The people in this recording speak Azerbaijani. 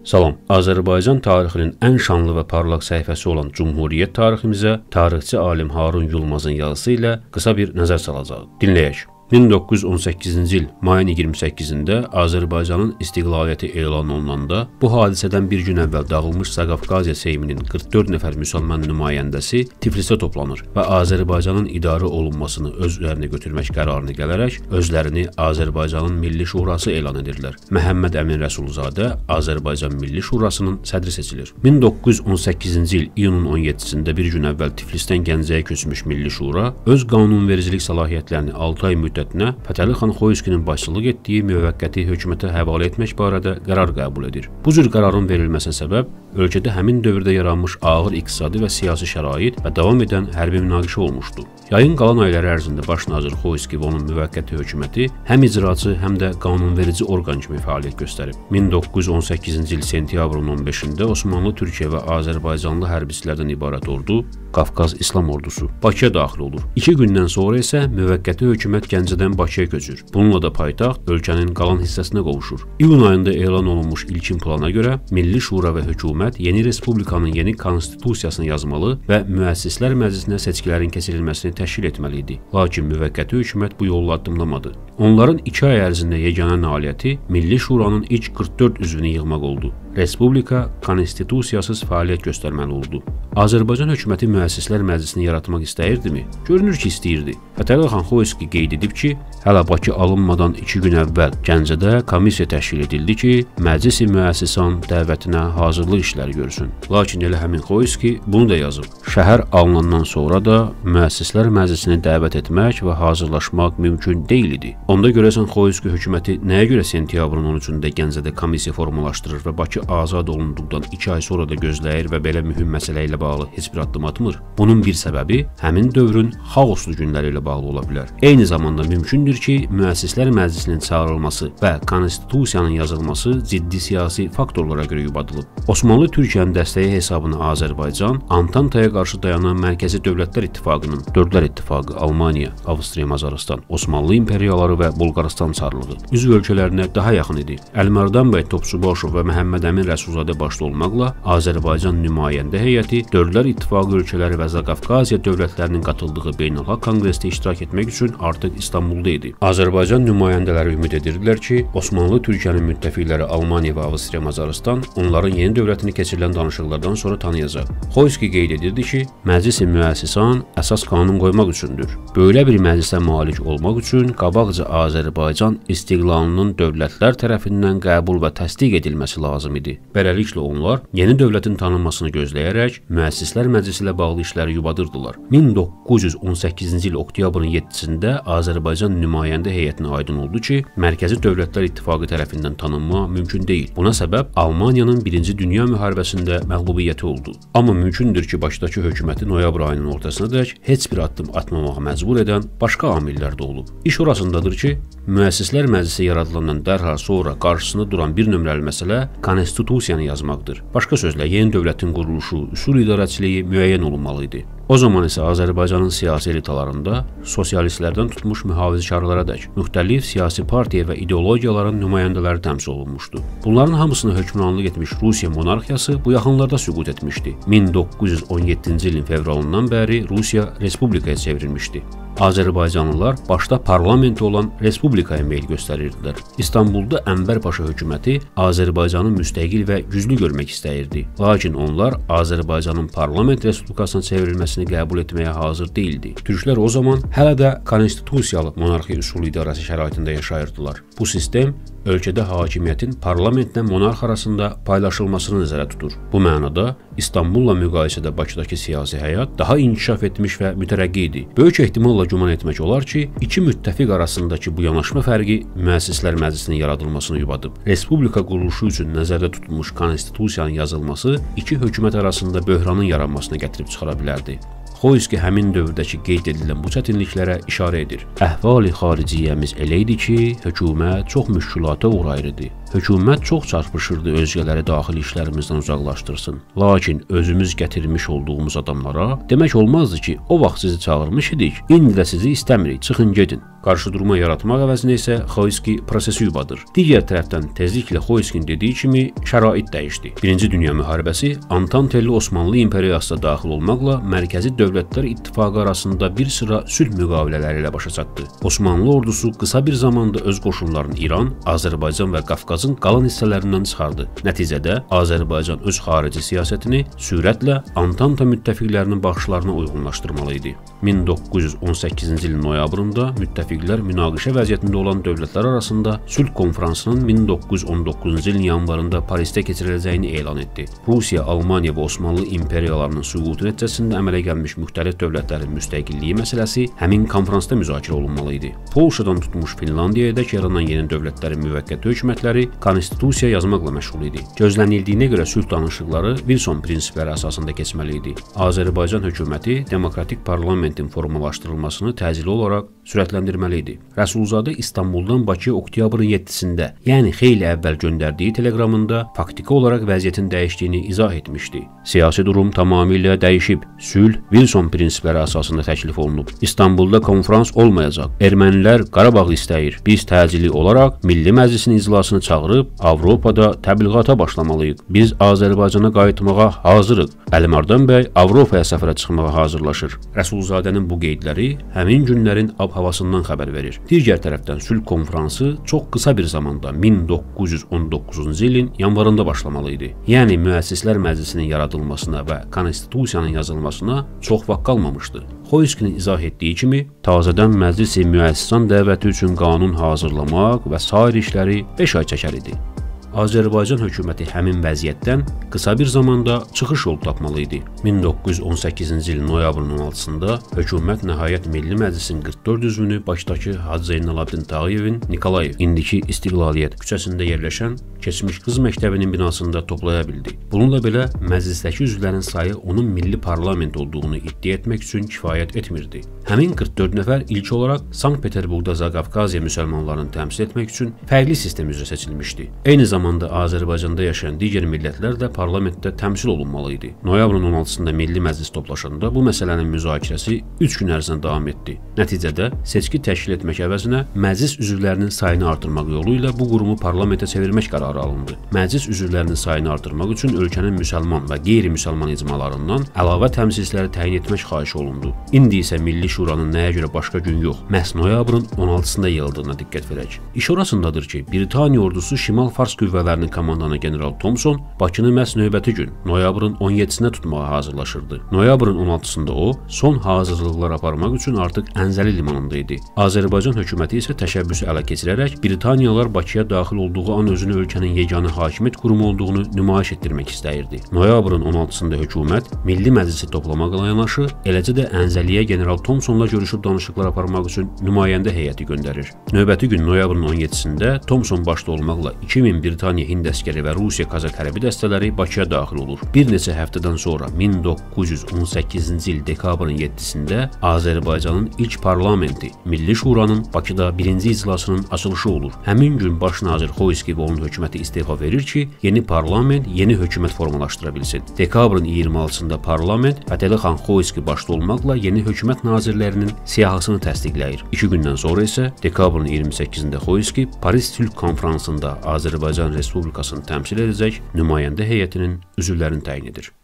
Salam, Azərbaycan tarixinin ən şanlı və parlaq səhifəsi olan Cumhuriyyət tariximizə tarixçi alim Harun Yılmazın yazısı ilə qısa bir nəzər salacaq. Dinləyək. 1918-ci il mayın 28-də Azərbaycanın istiqlaliyyəti elan olunanda bu hadisədən bir gün əvvəl dağılmış Zaqafqaziya Seyminin 44 nəfər müsəlman nümayəndəsi Tiflisdə toplanır və Azərbaycanın idarə olunmasını öz üzərinə götürmək qərarını gələrək özlərini Azərbaycanın Milli Şurası elan edirlər. Məhəmməd Əmin Rəsulzadə Azərbaycan Milli Şurasının sədri seçilir. 1918-ci il iyunun 17-sində bir gün əvvəl Tiflisdən Gəncəyə köçmüş Milli Şura öz qanunvericilik səlahiyyətlərini 6 ay müddət Fətəli xan Xoyskinin başçılıq etdiyi müvəqqəti hökumətə həvalə etmək barədə qərar qəbul edir. Bu cür qərarın verilməsinə səbəb ölkədə həmin dövrdə yaranmış ağır iqtisadi və siyasi şərait və davam edən hərbi münaqişə olmuşdu. Yayın qalan ayları ərzində baş nazir Xoyski və onun müvəqqəti hökuməti həm icraçı, həm də qanunverici orqan kimi fəaliyyət göstərib. 1918-ci il sentyabrın 15-də Osmanlı, Türkiyə və Azərbaycanlı hərbiçilərdən ibarət ordu Qafqaz İslam ordusu Bakıya daxil olur. 2 gündən sonra isə müvəqqəti hökumət Gəncədən Bakıya köçür. Bununla da paytaxt ölkənin qalan hissəsinə qovuşur. İyun ayında elan olunmuş ilkin plana görə Milli Şura və hökumət yeni respublikanın yeni konstitusiyasını yazmalı və müəssislər məclisinə seçkilərin keçirilməsini təşkil etməli idi. Lakin müvəqqəti hökumət bu yolu addımlamadı. Onların 2 ay ərzində yeganə nailiyyəti Milli Şuranın ilk 44 üzvünü yığmaq oldu. Respublika konstitusiyasız fəaliyyət göstərməli oldu. Azərbaycan hökuməti müəssislər məclisini yaratmaq istəyirdimi? Görünür ki, istəyirdi. Fətəli xan Xoyski qeyd edib ki, hələ Bakı alınmadan 2 gün əvvəl Gəncədə komissiya təşkil edildi ki, məclisi müəssisan dəvətinə hazırlıq işləri görsün. Lakin elə həmin Xoyski bunu da yazıb. Şəhər alınandan sonra da müəssislər məclisini dəvət etmək və hazırlaşmaq mümkün deyil idi. Onda görəsən Xoyski hökuməti nəyə görə sentyabrın 13-də Gəncədə komissiya formalaşdırır və Bakı azad olunduqdan 2 ay sonra da gözləyir və belə mühüm məsələ ilə bağlı heç bir addım atmır? Bunun bir səbəbi həmin dövrün xaoslu günləri ilə bağlı ola bilər. Eyni zamanda mümkündür ki, müəssislər məclisinin çağırılması və konstitusiyanın yazılması ciddi siyasi faktorlara görə yubadılıb. Osmanlı Türkiyənin dəstəyi hesabına Azərbaycan, Antantaya qarşı dayanan Mərkəzi Dövlətlər İttifaqının Dördlər İttifaqı, Almaniya, Avstriya, Macarıstan, Osmanlı imperiyaları və Bolqarıstan çarlığı üzv ölkələrinə daha yaxın idi. Əlmərdan bəy Topçubaşov və Məhəmməd Əmin Rəsulzadə başda olmaqla Azərbaycan nümayəndə heyəti Dördlər İttifaqı ölkələri və Zaqafqaziya dövlətlərinin qatıldığı beynəlxalq konqresdə iştirak etmək üçün artıq İstanbulda idi. Azərbaycan nümayəndələri ümid edirdilər ki, Osmanlı Türkiyənin müttəfiqləri Almaniya və Avstriya, Macarıstan onların yeni dövlətini keçirilən danışıqlardan sonra tanıyacaq. Xoyski qeyd edirdi ki, məclis-i müəssisan əsas qanun qoymaq üçündür. Belə bir məclisə malik olmaq üçün qabaqca Azərbaycan istiqlalının dövlətlər tərəfindən qəbul və təsdiq edilməsi lazım idi. Beləliklə onlar yeni dövlətin tanınmasını gözləyərək müəssislər məclisi ilə bağlı işləri yubadırdılar. 1918-ci il oktyabrın 7-sində Azərbaycan nümayəndə heyətinə aydın oldu ki, Mərkəzi Dövlətlər İttifaqı tərəfindən tanınma mümkün deyil. Buna səbəb Almaniyanın 1-ci Dünya müharibəsində məğlubiyyəti oldu. Amma mümkündür ki, Bakıdakı hökuməti noyabr ayının ortasınadək heç bir addım atmamağa məcbur edən başqa amillər də olub. İş orasındadır ki, müəssislər məclisi yaradılandan dərhal sonra qarşısında duran bir nömrəli məsələ konstitusiyanı yazmaqdır. Başqa sözlə, yeni dövlətin quruluşu, üsul idarəçiliyi müəyyən olunmalı idi. O zaman isə Azərbaycanın siyasi elitalarında sosialistlərdən tutmuş mühafizəkarlara dək müxtəlif siyasi partiya və ideologiyaların nümayəndələri təmsil olunmuşdu. Bunların hamısını hökmranlıq etmiş Rusiya monarxiyası bu yaxınlarda süqut etmişdi. 1917-ci ilin fevralından bəri Rusiya respublikaya çevrilmişdi. Azərbaycanlılar başda parlamenti olan respublikaya meyl göstərirdilər. İstanbulda Ənvər Paşa hökuməti Azərbaycanı müstəqil və güclü görmək istəyirdi. Lakin onlar Azərbaycanın parlament respublikasına çevrilməsini qəbul etməyə hazır deyildi. Türklər o zaman hələ də konstitusiyalı monarxiya üsulu idarəsi şəraitində yaşayırdılar. Bu sistem ölkədə hakimiyyətin parlamentlə monarx arasında paylaşılmasını nəzərdə tutur. Bu mənada İstanbulla müqayisədə Bakıdakı siyasi həyat daha inkişaf etmiş və mütərəqqi idi. Böyük ehtimalla güman etmək olar ki, iki müttəfiq arasındakı bu yanaşma fərqi müəssislər məclisinin yaradılmasını yubadıb. Respublika quruluşu üçün nəzərdə tutulmuş konstitusiyanın yazılması iki hökumət arasında böhranın yaranmasına gətirib çıxara bilərdi. Xoyski həmin dövrdəki qeyd edilən bu çətinliklərə işarə edir. Əhvali xariciyyəmiz elə idi ki, hökumət çox müşkülata uğrayırdı. hökumət çox çarpışırdı özgələri daxili işlərimizdən uzaqlaşdırsın. Lakin özümüz gətirmiş olduğumuz adamlara demək olmazdı ki, o vaxt sizi çağırmış idik, indi də sizi istəmirik, çıxın gedin. Qarşıdurma yaratmaq əvəzinə isə Xoyski prosesi yubadır. Digər tərəfdən tezliklə Xoyskin dediyi kimi şərait dəyişdi. Birinci Dünya müharibəsi Antantelli Osmanlı İmperiyasına daxil olmaqla Mərkəzi Dövlətlər İttifaqı arasında bir sıra sülh müqavilələri ilə başa çatdı. Osmanlı ordusu qısa bir zamanda öz qoşunlarını İran, Azərbaycan və Qafqazın qalan hissələrindən çıxardı. Nəticədə Azərbaycan öz xarici siyasətini sürətlə Antanta müttəfiqlərinin baxışlarına uyğunlaşdırmalı idi. 1918-ci ilin noyabrında müttəfiqlər münaqişə vəziyyətində olan dövlətlər arasında sülh konfransının 1919-cu ilin yanvarında Parisdə keçiriləcəyini elan etdi. Rusiya, Almaniya və Osmanlı imperiyalarının süqutu nəticəsində əmələ gəlmiş müxtəlif dövlətlərin müstəqilliyi məsələsi həmin konfransda müzakirə olunmalı idi. Polşadan tutmuş Finlandiyadək yaranan yeni dövlətlərin müvəqqəti hökumətləri konstitusiya yazmaqla məşğul idi. Gözlənildiyinə görə sülh danışıqları Wilson prinsipləri əsasında keçməli idi. Azərbaycan hökuməti demokratik parlamentin formalaşdırılmasını təcili olaraq sürətləndirməli idi. Rəsulzadə İstanbuldan Bakıya oktyabrın 7-sində, yəni xeyli əvvəl göndərdiyi teleqramında faktiki olaraq vəziyyətin dəyişdiyini izah etmişdi. Siyasi durum tamamilə dəyişib. Sülh Wilson prinsipləri əsasında təklif olunub. İstanbulda konfrans olmayacaq. Ermənilər Qarabağı istəyir. Biz təcili olaraq Milli Məclisin iclasını çağırıb Avropada təbliğata başlamalıyıq. Biz Azərbaycana qayıtmağa hazırıq. Əlimardan bəy Avropaya səfərə çıxmağa hazırlaşır. Rəsulzadənin bu qeydləri həmin günlərin ab-havasından xəbər verir. Digər tərəfdən sülh konfransı çox qısa bir zamanda 1919-cu ilin yanvarında başlamalı idi. Yəni Müəssislər Məclisinin yaradılmasına və konstitusiyanın yazılmasına çox vaxt qalmamışdı. Xoyskinin izah etdiyi kimi, tazədən Məclis-i Müəssisan dəvəti üçün qanun hazırlamaq və sair işləri 5 ay çəkər idi. Azərbaycan hökuməti həmin vəziyyətdən qısa bir zamanda çıxış yolu tapmalı idi. 1918-ci ilin noyabrın 16-sında hökumət nəhayət Milli Məclisin 44 üzvünü başdakı Hacı Zeynalabdin Tağıyevin Nikolayev, indiki İstiqlaliyyət küçəsində yerləşən keçmiş qız məktəbinin binasında toplaya bildi. Bununla belə məclisdəki üzvlərin sayı onun milli parlament olduğunu iddia etmək üçün kifayət etmirdi. Həmin 44 nəfər ilk olaraq Sankt-Peterburqda Zaqafqaziya müsəlmanlarını təmsil etmək üçün fərqli sistem üzrə seçilmişdi. Eyni zamanda Azərbaycanda yaşayan digər millətlər də parlamentdə təmsil olunmalı idi. Noyabrın 16-sında Milli Məclis toplaşanda bu məsələnin müzakirəsi 3 gün ərzində davam etdi. Nəticədə seçki təşkil etmək əvəzinə məclis üzvlərinin sayını artırmaq yolu ilə bu qurumu parlamentə çevirmək qərarı alındı. Məclis üzvlərinin sayını artırmaq üçün ölkənin müsəlman və qeyri-müsəlman icmalarından əlavə təmsilçiləri təyin etmək xahiş olundu. İndi isə Milli Şuranın nəyə görə başqa gün yox, məhz noyabrın 16-sında yığıldığına diqqət verək. İş orasındadır ki, Britaniya ordusu Şimal Fars qüvvələrinin komandanı General Thomson Bakını məhz növbəti gün, noyabrın 17-sinə tutmağa hazırlaşırdı. Noyabrın 16-sında o, son hazırlıqlar aparmaq üçün artıq Əncəli limanında idi. Azərbaycan hökuməti isə təşəbbüsü ələ keçirərək Britaniyalar Bakıya daxil olduğu an özünü ölkənin yeganə hakimiyyət qurumu olduğunu nümayiş etdirmək istəyirdi. Noyabrın 16-sında hökumət Milli Məclisi toplamaqla yanaşı, eləcə də Əncəliyə General Thomsonla görüşüb danışıqlar aparmaq üçün nümayəndə heyəti göndərir. Növbəti gün noyabrın 17-sində Thomson başda olmaqla 2000 Britaniya Hind əskəri və Rusiya Kazak hərbi dəstələri Bakıya daxil olur. Bir neçə həftədən sonra 1918-ci il dekabrın 7-sində Azərbaycanın ilk parlamenti Milli Şuranın Bakıda birinci iclasının açılışı olur. Həmin gün baş nazir Xoyski və onun hökuməti istefa verir ki, yeni parlament yeni hökumət formalaşdıra bilsin. Dekabrın 26-sında parlament Fətəli xan Xoyski başda olmaqla yeni hökumət nazirlərinin siyahısını təsdiqləyir. 2 gündən sonra isə dekabrın 28-də Xoyski Paris Sülh Konfransında Azərbaycan Respublikasını təmsil edəcək nümayəndə heyətinin üzvlərini təyin edir.